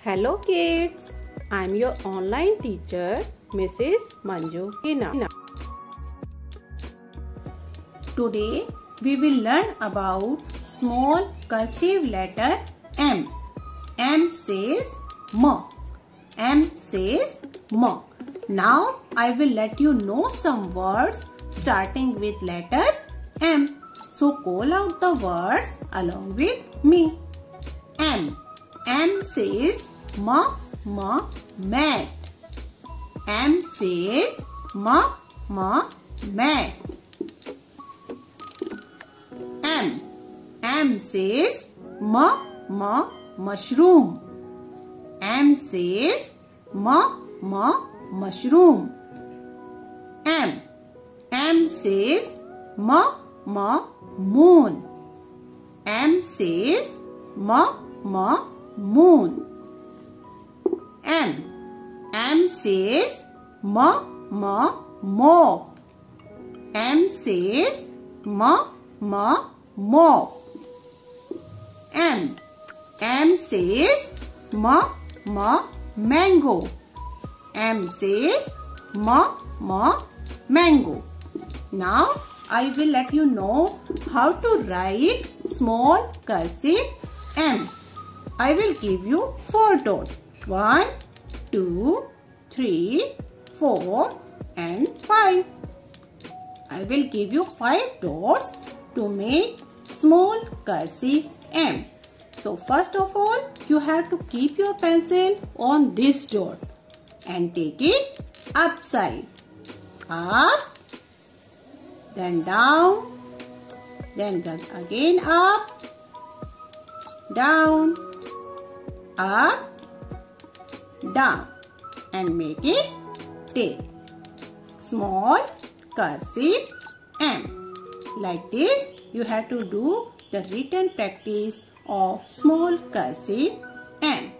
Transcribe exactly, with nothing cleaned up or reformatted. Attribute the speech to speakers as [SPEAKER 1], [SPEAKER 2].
[SPEAKER 1] Hello kids, I am your online teacher Missus Manju Hina. Today we will learn about small cursive letter M. M says M. M says M. Now I will let you know some words starting with letter M. So call out the words along with me. M. M says M, M, mat. M says M, M, mat. M. M says M, M, mushroom. M says M, M, mushroom. M. M says M, M, moon. M says M, M, moon. M. M says M, M, mop. M says M, M, mop. M. M says M, M, mango. M says M, M, mango. Now I will let you know how to write small cursive M. I will give you four dots. One, two, three, four and five. I will give you five dots to make small cursive M. So first of all, you have to keep your pencil on this dot and take it upside. Up, then down, then again up, down, up, down, and make it take small cursive M. Like this, you have to do the written practice of small cursive M.